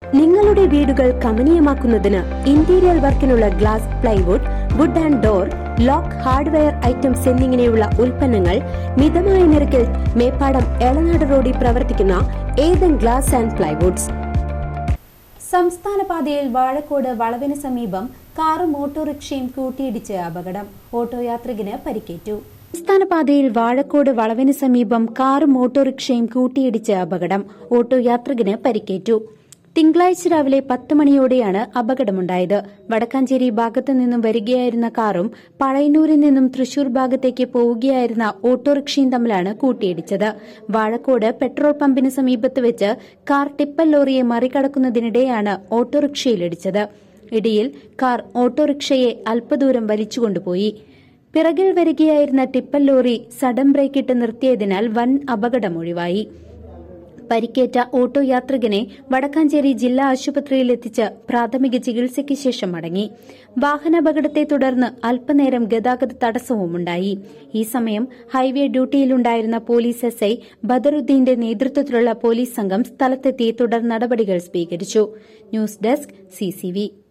നിങ്ങളുടെ വീടുകൾ കമനീയമാക്കുന്നതിന് ഇന്റീരിയർ വർക്കിനുള്ള glass, plywood, wood and door, lock, hardware items എന്നിങ്ങനെയുള്ള ഉൽപ്പന്നങ്ങൾ മിതമായ നിരക്കിൽ മേപ്പാടം എളനാട് റോഡിൽ പ്രവർത്തിക്കുന്ന ഏതൻ ഗ്ലാസ് ആൻഡ് പ്ലൈവുഡ്സ്. സംസ്ഥാന പാതയിൽ വാഴക്കോട് വളവിന് സമീപം കാറും ഓട്ടോറിക്ഷയും കൂട്ടിയിടിച്ച് അപകടം. ഓട്ടോ യാത്രികന് പരിക്കേറ്റു. സംസ്ഥാന പാതയിൽ വാഴക്കോട് വളവിന് സമീപം കാറും ഓട്ടോറിക്ഷയും കൂട്ടിയിടിച്ച് അപകടം. ഓട്ടോ യാത്രികന് പരിക്കേറ്റു. തിങ്കളാഴ്ച രാവിലെ 10 മണിയോടെയാണ് അപകടമുണ്ടായത്. വടക്കാഞ്ചേരി ഭാഗത്തു നിന്നും വരികയായിരുന്ന കാറും പഴയന്നൂരിൽ നിന്നും തൃശൂർ ഭാഗത്തേക്ക് പോവുകയായിരുന്ന ഓട്ടോറിക്ഷയും തമ്മിലാണ് കൂട്ടിയിടിച്ചത്. വാഴക്കോട് പെട്രോൾ പമ്പിന് സമീപത്ത് വെച്ച് കാർ ടിപ്പർ ലോറിയെ മറികടക്കുന്നതിനിടെയാണ് ഓട്ടോറിക്ഷയിലിടിച്ചത്. ഇടിയിൽ കാർ ഓട്ടോറിക്ഷയെ അല്പദൂരം വലിച്ചുകൊണ്ടുപോയി. പിറകിൽ വരികയായിരുന്ന ടിപ്പർ ലോറി സഡൻ ബ്രേക്കിട്ട് നിർത്തിയതിനാൽ വൻ അപകടമൊഴിവായി. പരിക്കേറ്റ ഓട്ടോ യാത്രികനെ വടക്കാഞ്ചേരി ജില്ലാ ആശുപത്രിയിൽ എത്തിച്ച് പ്രാഥമിക ചികിത്സയ്ക്ക് ശേഷം മടങ്ങി. വാഹനാപകടത്തെ തുടർന്ന് അല്പനേരം ഗതാഗത തടസ്സവുമുണ്ടായി. ഈ സമയം ഹൈവേ ഡ്യൂട്ടിയിലുണ്ടായിരുന്ന പോലീസ് എസ്ഐ ബദറുദ്ദീന്റെ നേതൃത്വത്തിലുള്ള പോലീസ് സംഘം സ്ഥലത്തെത്തി തുടർ നടപടികൾ സ്വീകരിച്ചു. News desk CCV.